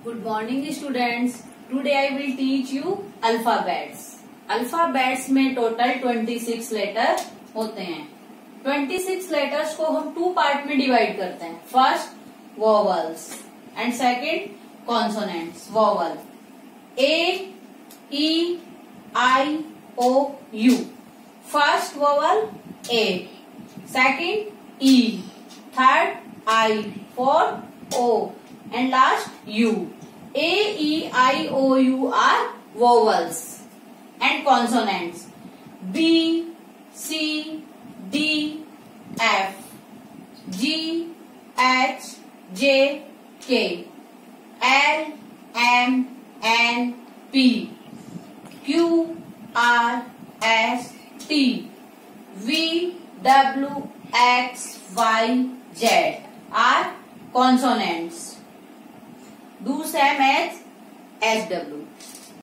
Good morning students. Today I will teach you alphabets. Alphabets में total 26 letter होते हैं. 26 letters को हम 2 पार्ट में डिवाइड करते हैं. First vowels and second consonants. Vowel A, E, I, O, U. First vowel A, second E, third I, fourth O, and last U. A, E, I, O, U are vowels and consonants. B, C, D, F, G, H, J, K, L, M, N, P, Q, R, S, T, V, W, X, Y, Z are consonants. Do same as SW.